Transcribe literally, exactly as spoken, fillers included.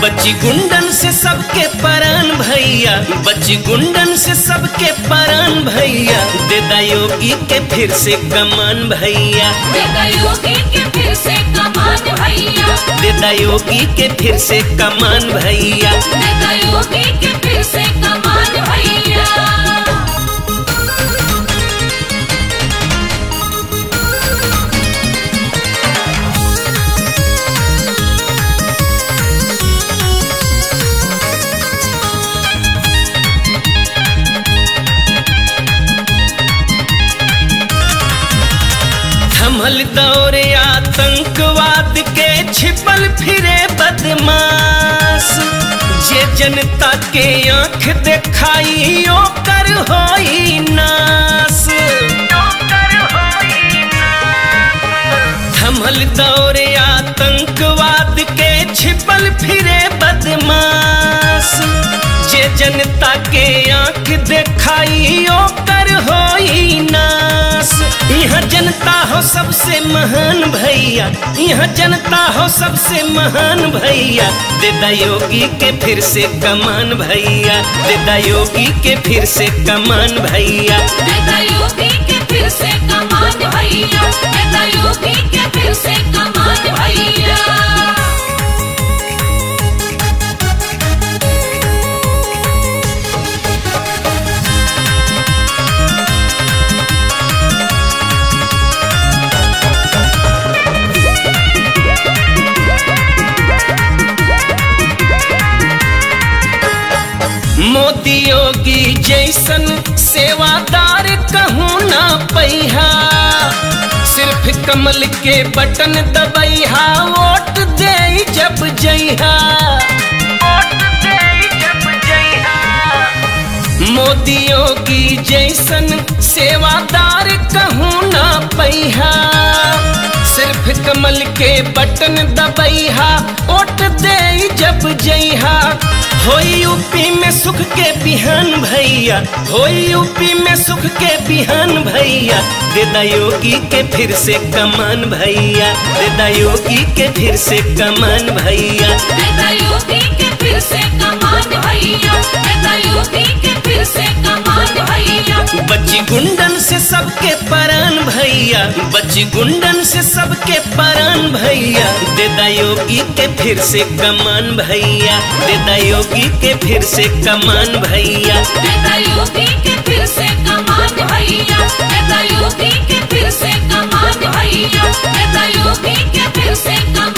बच्ची गुंडन से सबके परान भैया, बच्ची गुंडन से सबके परान भैया, देदा योगी के फिर से कमान भैया, देदा योगी के फिर से कमान भैया, देदा योगी के फिर से कमान भैया, देदा योगी के फिर से कमान भैया। थमल दौरे आतंकवाद के छिपल फिरे बदमाश, जे जनता के आँख देखाई ओकर होई नाश। थमल दौरे आतंकवाद के छिपल फिरे बदमाश, जे जनता के आँख देखाई ओकर होई नाश। यहाँ जनता हो सबसे महान भैया, यहाँ जनता हो सबसे महान भैया, देदा योगी के फिर से कमान भैया, देदा योगी के फिर से कमान भैया, देदा योगी के फिर से कमान भैया, देदा योगी के फिर से कमान भैया। मोदी योगी जैसन सेवादार कहूँ ना पैहा, सिर्फ कमल के बटन दबैहा, वोट दे जब जइहा, मोदी योगी जैसन सेवादार कहूँ ना पैहा, सिर्फ कमल के बटन दबैहा, वोट दे जब जइहा। होई यूपी में सुख के बिहान भैया, होई यूपी में सुख के बिहान भैया, देदा योगी के फिर से कमान भैया, देदा योगी के फिर से कमान भैया, देदा योगी के फिर से कमान भैया, देदा योगी के फिर से कमान भैया। बच्ची गुंडन से सबके परान भैया, बच्ची गुंडन से सबके परान भैया, देदा योगी के फिर से कमान भैया, देदा योगी के फिर से कमान भैया, देदा योगी के फिर से कमान भैया, देदा योगी के फिर से कमान भैया, देदा योगी के फिर से कमान